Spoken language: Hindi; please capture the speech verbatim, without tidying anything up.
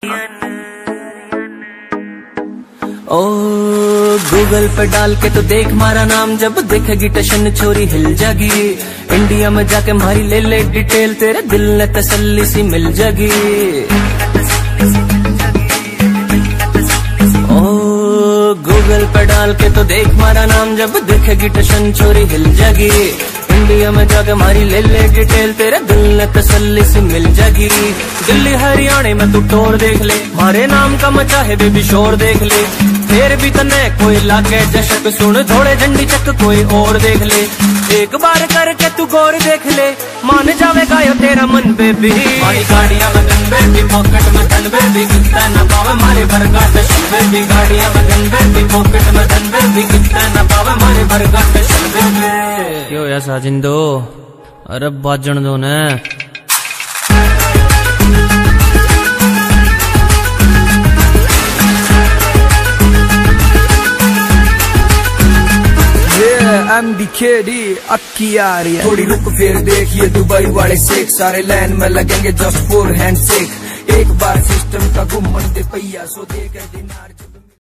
ओ गूगल पे डाल के तो देख मारा नाम, जब देखेगी टशन छोरी हिल जागी। इंडिया में जाके मारी ले ले डिटेल, तेरे दिल ने तसल्ली सी मिल जागी। ओ गूगल पे डाल के तो देख मारा नाम, जब देखेगी टशन छोरी हिल जागी। इंडिया में जाके मारी ले ले डिटेल, तेरे दिल ने तसल्ली सी मिल जागी। दिल्ली हरियाणा में तू टोर देख ले, मारे नाम का मचा है बेबी शोर देख ले। फिर भी तने कोई लागे जशक, सुन थोड़े झंडी चक कोई और देख ले। एक बार करके तू गौर देख ले, मान जावेगा यो तेरा मन बेबी। हमारी गाड़ियां में गन बेबी, पॉकेट में धन बेबी, कितना न पावे मारे भरगा टशन बेबी। गाड़ियां में गन बेबी, पॉकेट में धन बेबी, कितना न पावे मारे भरगा टशन बेबी। यो या साजिंदो, अरे बाजन दो ने। एम डी के डी अक्की आ रही है। थोड़ी रुक फिर देखिए दुबई वाले शेख, सारे लाइन में लगेंगे जस्ट फोर हैंड शेक। एक बार सिस्टम का गुम दे पैया सो दे के दिनार।